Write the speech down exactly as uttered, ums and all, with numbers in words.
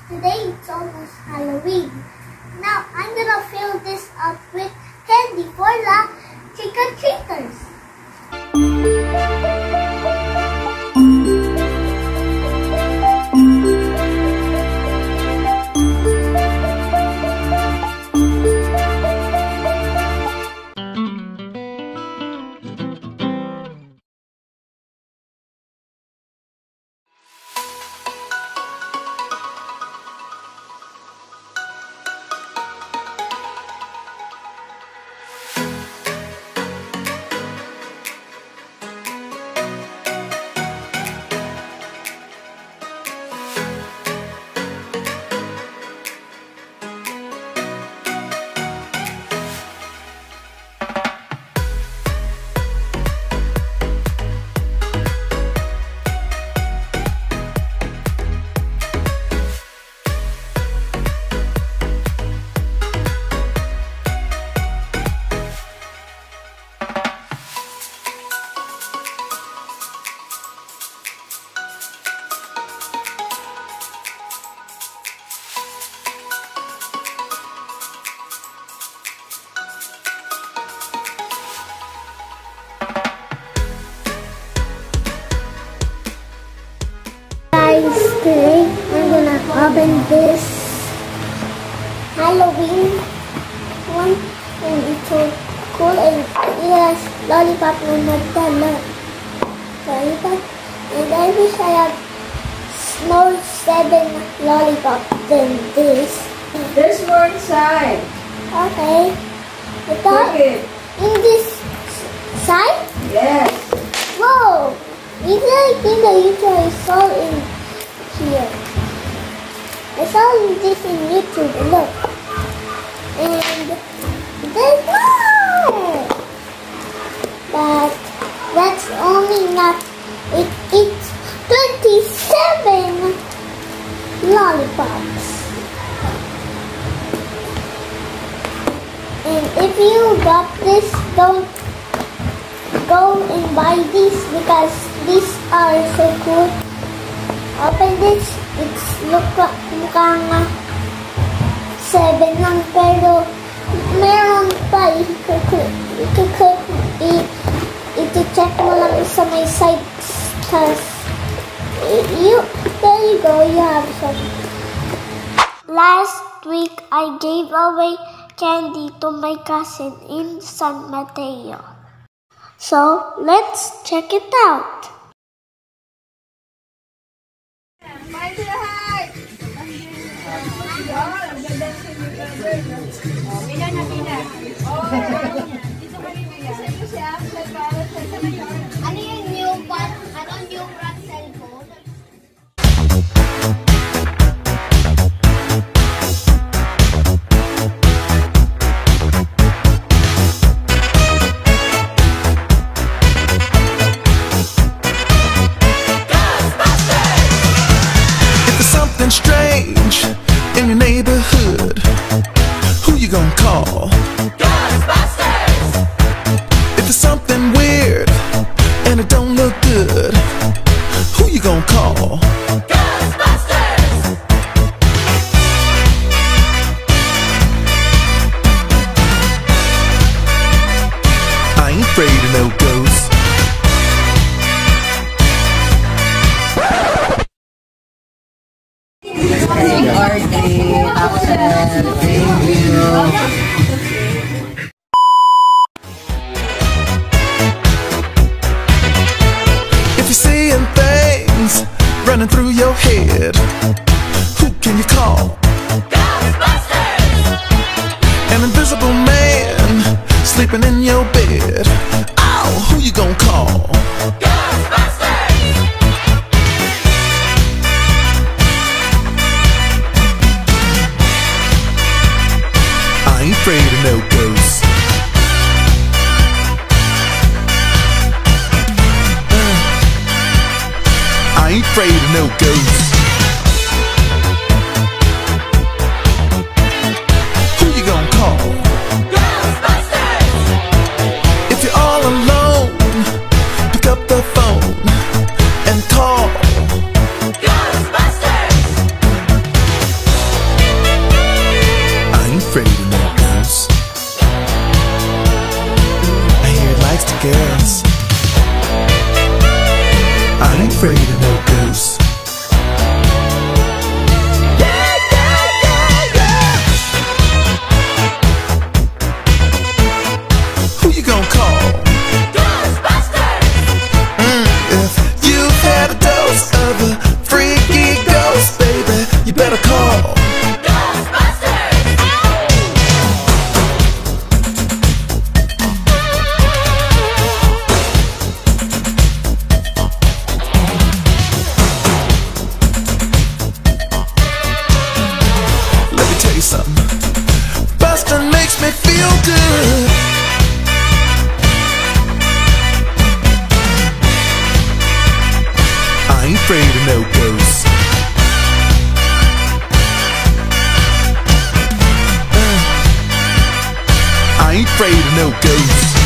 Today it's almost Halloween. Now I'm gonna fill this up with candy for the trick-or-treaters. Today I'm gonna open this Halloween one, and it's so cool, and it has lollipop on my lollipop. And I wish I had more seven lollipop than this. There's more inside. Okay. I thought in this side? Yes. Whoa! It's like in the YouTube I saw in here. I saw this in YouTube, look. And there's more! But that's only not, it, it's twenty-seven lollipops. And if you got this, don't go and buy these because these are so cool. Open this, it's look mukhang uh, seven lang, pero meron pa, i-check mo lang sa may sides, cause you, there you go, you have some. Last week, I gave away candy to my cousin in San Mateo. So, let's check it out. Ano yung new brand? Ano new brand cellphone? Strange in your neighborhood, who you gonna call? Ghostbusters! If it's something weird and it don't look good, who you gonna call? Ghostbusters! I ain't afraid of no ghosts. If you're seeing things running through your head, who can you call? Ghostbusters! An invisible man sleeping in your bed, oh, who you gonna call? Ghostbusters! I ain't afraid of no ghosts. Uh, I ain't afraid of no ghosts. Who you gonna call? Ghostbusters! If you're all alone, pick up the phone and call. Ghostbusters! I ain't afraid of no ghosts.